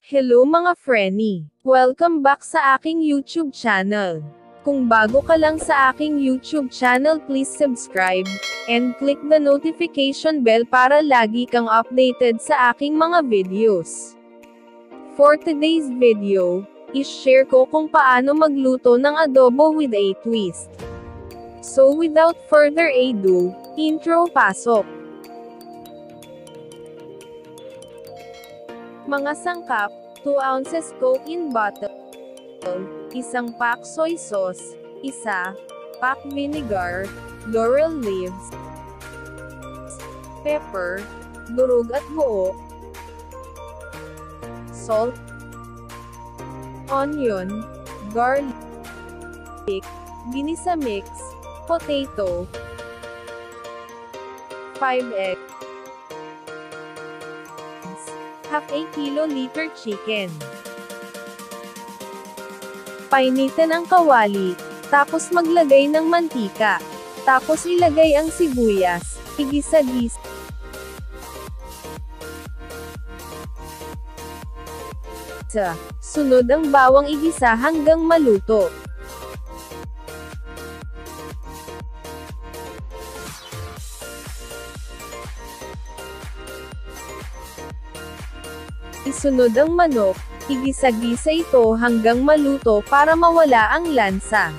Hello mga frenny! Welcome back sa aking YouTube channel. Kung bago ka lang sa aking YouTube channel, please subscribe, and click the notification bell para lagi kang updated sa aking mga videos. For today's video, i-share ko kung paano magluto ng adobo with a twist. So without further ado, intro pasok! Mga sangkap, 2 ounces Coke in bottle, isang pack soy sauce, isa pack vinegar, laurel leaves, pepper, durog at buo, salt, onion, garlic, ginisa mix, potato, 5 eggs, half a kilo-liter chicken. Painitin ang kawali, tapos maglagay ng mantika. Tapos ilagay ang sibuyas, igisa-gisa. Sunod ang bawang igisa hanggang maluto. Isunod ang manok, igisa-gisa ito hanggang maluto para mawala ang lansa.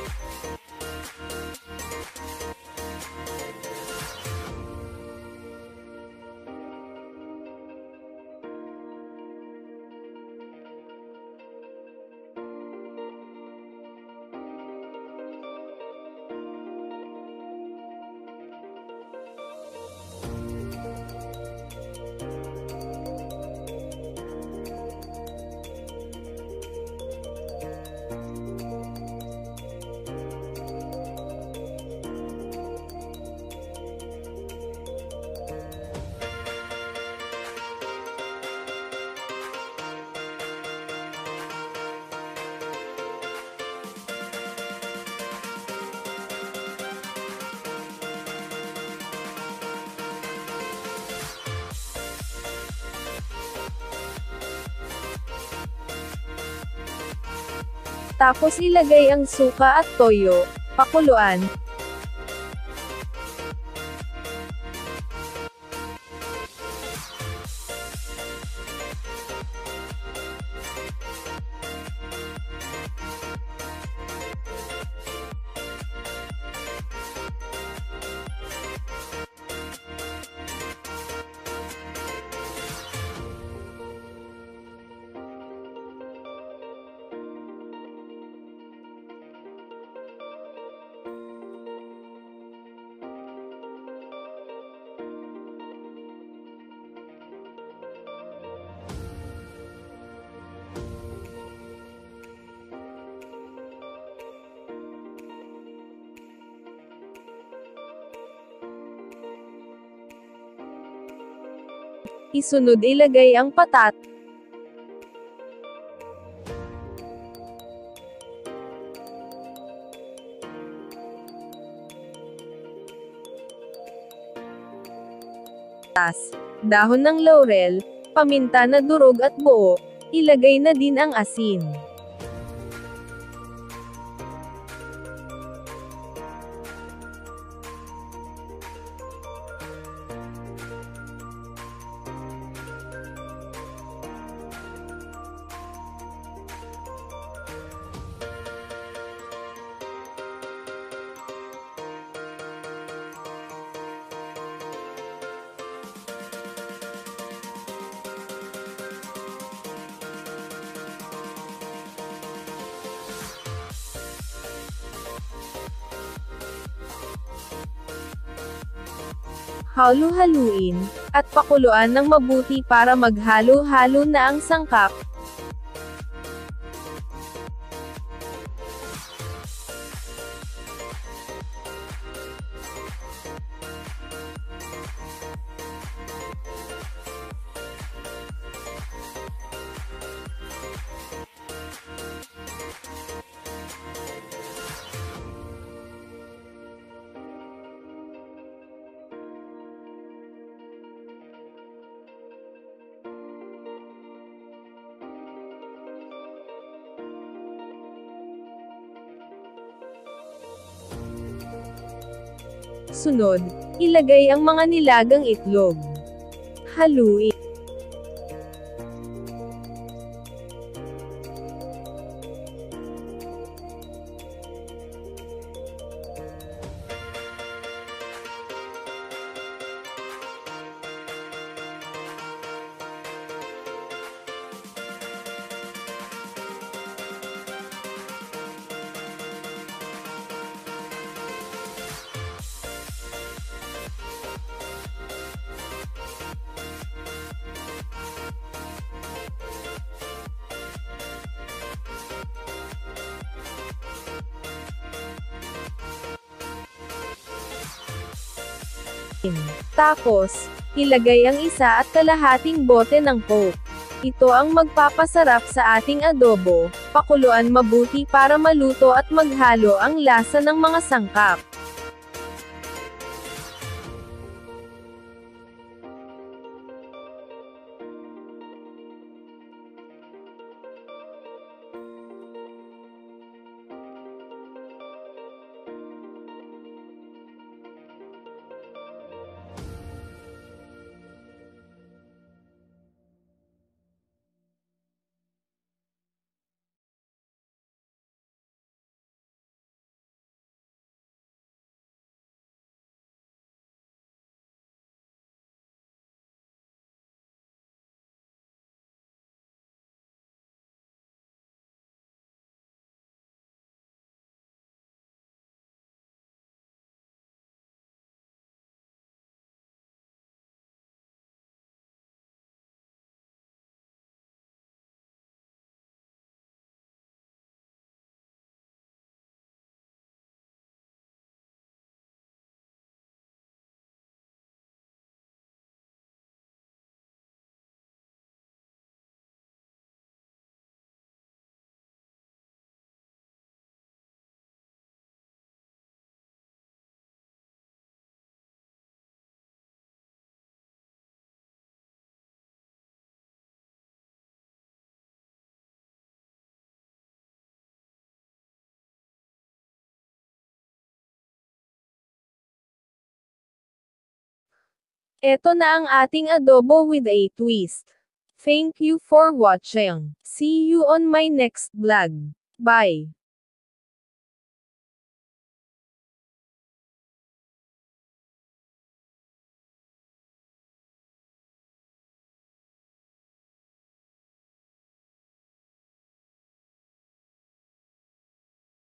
Tapos ilagay ang suka at toyo, pakuluan. Isunod ilagay ang patatas, dahon ng laurel, paminta na durog at buo, ilagay na din ang asin. Halu-haluin, at pakuluan ng mabuti para maghalo-halo na ang sangkap. Sunod, ilagay ang mga nilagang itlog. Haluin. Tapos, ilagay ang 1.5 bote ng Coke. Ito ang magpapasarap sa ating adobo. Pakuluan mabuti para maluto at maghalo ang lasa ng mga sangkap. Eto na ang ating adobo with a twist. Thank you for watching. See you on my next vlog. Bye.